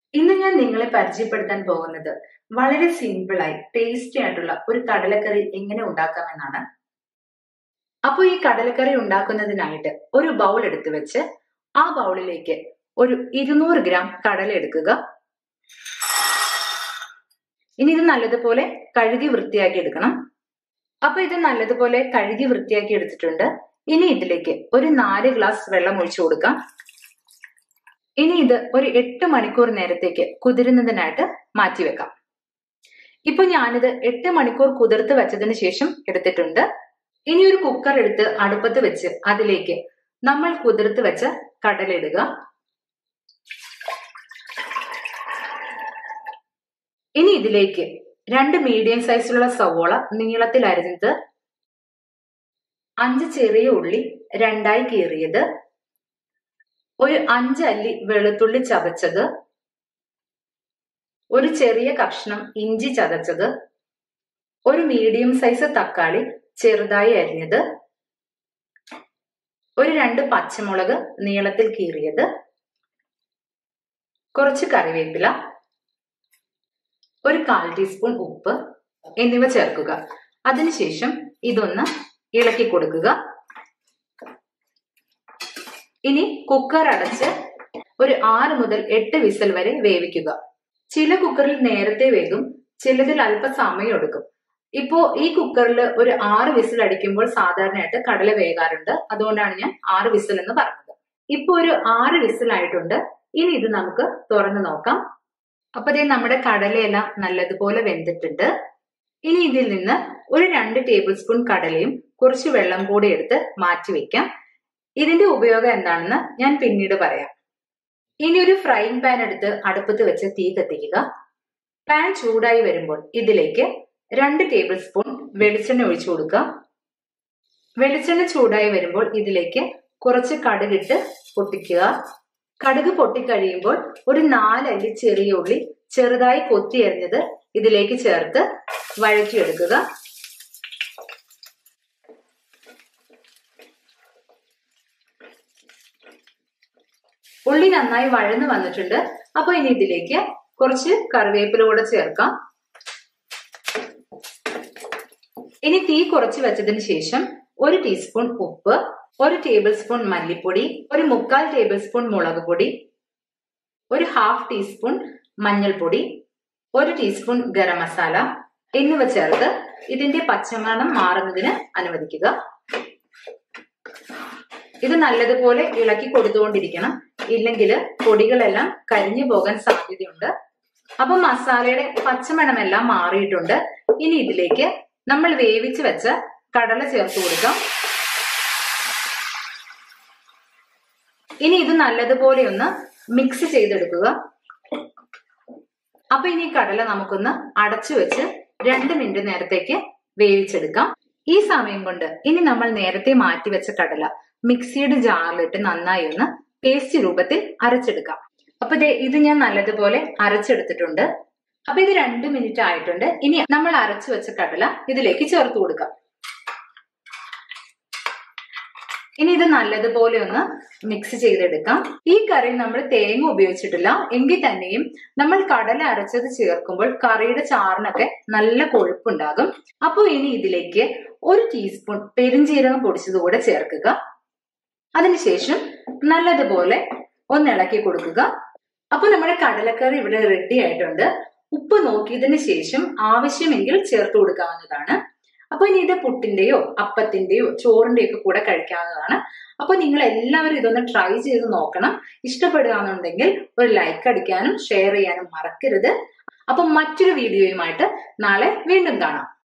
ഇന്ന് ഞാൻ നിങ്ങളെ പരിചയപ്പെടുത്താൻ പോകുന്നത് വളരെ സിമ്പിളായി ടേസ്റ്റി ആയിട്ടുള്ള ഒരു കടലക്കറി എങ്ങനെ ഉണ്ടാക്കാമെന്നാണ്. അപ്പോൾ ഈ കടലക്കറി ഉണ്ടാക്കുന്നതിനായിട്ട് ഒരു ബൗൾ എടുത്തു വെച്ച് ആ ബൗളിലേക്ക് ഒരു 200 ഗ്രാം കടല എടുക്കുക. ഇനി ഇത് നല്ലതുപോലെ കഴുകി വൃത്തിയാക്കി എടുക്കണം. അപ്പൊ ഇത് നല്ലതുപോലെ കഴുകി വൃത്തിയാക്കി എടുത്തിട്ടുണ്ട്. ഇനി ഇതിലേക്ക് ഒരു 4 ഗ്ലാസ് വെള്ളം ഒഴിച്ചു കൊടുക്കാം. ഇനി ഇത് ഒരു 8 മണിക്കൂർ നേരത്തേക്ക് കുതിരുന്നതിനായിട്ട് മാറ്റിവെക്കാം. ഇപ്പൊ ഞാനിത് 8 മണിക്കൂർ കുതിർത്ത് വെച്ചതിന് ശേഷം എടുത്തിട്ടുണ്ട്. ഇനി ഒരു കുക്കർ എടുത്ത് അടുപ്പത്ത് വെച്ച് അതിലേക്ക് നമ്മൾ കുതിർത്ത് വെച്ച കടല ഇടുക. ഇനി ഇതിലേക്ക് 2 മീഡിയം സൈസിലുള്ള സവോള നീളത്തിൽ അരിഞ്ഞത്, 5 ചെറിയ ഉള്ളി 2ആയി കീറിയത്, ഒരു 5 അല്ലി വെളുത്തുള്ളി ചതച്ചത്, ഒരു ചെറിയ കഷ്ണം ഇഞ്ചി ചതച്ചത്, ഒരു മീഡിയം സൈസ് തക്കാളി ചെറുതായി അരിഞ്ഞത്, ഒരു 2 പച്ചമുളക് നീളത്തിൽ കീറിയത്, കുറച്ച് കറിവേപ്പില, ഒരു 1/4 ടീസ്പൂൺ ഉപ്പ് എന്നിവ ചേർക്കുക. അതിനുശേഷം ഇതൊന്ന് ഇളക്കി കൊടുക്കുക. ഇനി കുക്കർ അടച്ച് ഒരു 6 മുതൽ 8 വിസിൽ വരെ വേവിക്കുക. ചില കുക്കറിൽ നേരത്തെ വേകും, ചിലതിൽ അല്പ സമയം എടുക്കും. ഇപ്പോ ഈ കുക്കറിൽ ഒരു 6 വിസിൽ അടിക്കുമ്പോൾ സാധാരണയായിട്ട് കടല വേകാറുണ്ട്. അതുകൊണ്ടാണ് ഞാൻ 6 വിസിൽ എന്ന് പറഞ്ഞത്. ഇപ്പൊ ഒരു 6 വിസിൽ ആയിട്ടുണ്ട്. ഇനി ഇത് നമുക്ക് തുറന്നു നോക്കാം. അപ്പൊ ദേ നമ്മുടെ കടലയെല്ലാം നല്ലതുപോലെ വെന്തിട്ടുണ്ട്. ഇനി ഇതിൽ നിന്ന് ഒരു 2 ടേബിൾ സ്പൂൺ കടലയും കുറച്ച് വെള്ളം കൂടി എടുത്ത് മാറ്റി വെക്കാം. ഇതിന്റെ ഉപയോഗം എന്താണെന്ന് ഞാൻ പിന്നീട് പറയാം. ഇനി ഒരു ഫ്രൈയിങ് പാൻ എടുത്ത് അടുപ്പത്ത് വെച്ച് തീ കത്തിക്കുക. പാൻ ചൂടായി വരുമ്പോൾ ഇതിലേക്ക് 2 ടേബിൾ സ്പൂൺ വെളിച്ചെണ്ണ ഒഴിച്ചു കൊടുക്കുക. വെളിച്ചെണ്ണ ചൂടായി വരുമ്പോൾ ഇതിലേക്ക് കുറച്ച് കടുകിട്ട് പൊട്ടിക്കുക. കടുക് പൊട്ടിക്കഴിയുമ്പോൾ ഒരു 4 അല്ലി ചെറിയ ഉള്ളി ചെറുതായി കൊത്തി അരിഞ്ഞത് ഇതിലേക്ക് ചേർത്ത് വഴറ്റിയെടുക്കുക. ഉള്ളി നന്നായി വഴന്നു വന്നിട്ടുണ്ട്. അപ്പൊ ഇനി ഇതിലേക്ക് കുറച്ച് കറിവേപ്പില കൂടെ ചേർക്കാം. ഇനി തീ കുറച്ച് വെച്ചതിന് ശേഷം 1 ടീസ്പൂൺ ഉപ്പ്, 1 ടേബിൾ സ്പൂൺ മല്ലിപ്പൊടി, ഒരു 3/4 ടേബിൾ സ്പൂൺ മുളക് പൊടി, ഒരു 1/2 ടീസ്പൂൺ മഞ്ഞൾപ്പൊടി, 1 ടീസ്പൂൺ ഗരം മസാല എന്നിവ ചേർത്ത് ഇതിന്റെ പച്ചമണം മാറുന്നതിന് അനുവദിക്കുക. ഇത് നല്ലതുപോലെ ഇളക്കി കൊടുത്തുകൊണ്ടിരിക്കണം, ഇല്ലെങ്കിൽ പൊടികളെല്ലാം കരിഞ്ഞു പോകാൻ സാധ്യതയുണ്ട്. അപ്പൊ മസാലയുടെ പച്ചമണമെല്ലാം മാറിയിട്ടുണ്ട്. ഇനി ഇതിലേക്ക് നമ്മൾ വേവിച്ച് വെച്ച കടല ചേർത്ത് കൊടുക്കാം. ഇനി ഇത് നല്ലതുപോലെ ഒന്ന് മിക്സ് ചെയ്തെടുക്കുക. അപ്പൊ ഇനി കടല നമുക്കൊന്ന് അടച്ചു വെച്ച് 2 മിനിറ്റ് നേരത്തേക്ക് വേവിച്ചെടുക്കാം. ഈ സമയം കൊണ്ട് ഇനി നമ്മൾ നേരത്തെ മാറ്റി വെച്ച കടല മിക്സിയുടെ ജാറിലിട്ട് നന്നായി ഒന്ന് പേസ്റ്റ് രൂപത്തിൽ അരച്ചെടുക്കാം. അപ്പൊ ഇത് ഞാൻ നല്ലതുപോലെ അരച്ചെടുത്തിട്ടുണ്ട്. അപ്പൊ ഇത് 2 മിനിറ്റ് ആയിട്ടുണ്ട്. ഇനി നമ്മൾ അരച്ചു വെച്ച കടല ഇതിലേക്ക് ചേർത്ത് കൊടുക്കാം. ഇനി ഇത് നല്ലതുപോലെ ഒന്ന് മിക്സ് ചെയ്തെടുക്കാം. ഈ കറി നമ്മൾ തേങ്ങ ഉപയോഗിച്ചിട്ടില്ല എങ്കിൽ തന്നെയും നമ്മൾ കടല അരച്ചത് ചേർക്കുമ്പോൾ കറിയുടെ ചാറിനൊക്കെ നല്ല കൊഴുപ്പുണ്ടാകും. അപ്പോൾ ഇനി ഇതിലേക്ക് 1 ടീസ്പൂൺ പെരുംജീരകം പൊടിച്ചത് കൂടെ ചേർക്കുക. അതിനുശേഷം നല്ലതുപോലെ ഒന്ന് ഇളക്കി കൊടുക്കുക. അപ്പൊ നമ്മുടെ കടലക്കറി ഇവിടെ റെഡി ആയിട്ടുണ്ട്. ഉപ്പ് നോക്കിയതിന് ശേഷം ആവശ്യമെങ്കിൽ ചേർത്ത് കൊടുക്കാവുന്നതാണ്. അപ്പൊ ഇനി ഇത് പുട്ടിന്റെയോ അപ്പത്തിന്റെയോ ചോറിന്റെയോ ഒക്കെ കൂടെ കഴിക്കാവുന്നതാണ്. അപ്പൊ നിങ്ങൾ എല്ലാവരും ഇതൊന്ന് ട്രൈ ചെയ്ത് നോക്കണം. ഇഷ്ടപ്പെടുകയാണെന്നുണ്ടെങ്കിൽ ഒരു ലൈക്ക് അടിക്കാനും ഷെയർ ചെയ്യാനും മറക്കരുത്. അപ്പൊ മറ്റൊരു വീഡിയോയുമായിട്ട് നാളെ വീണ്ടും കാണാം.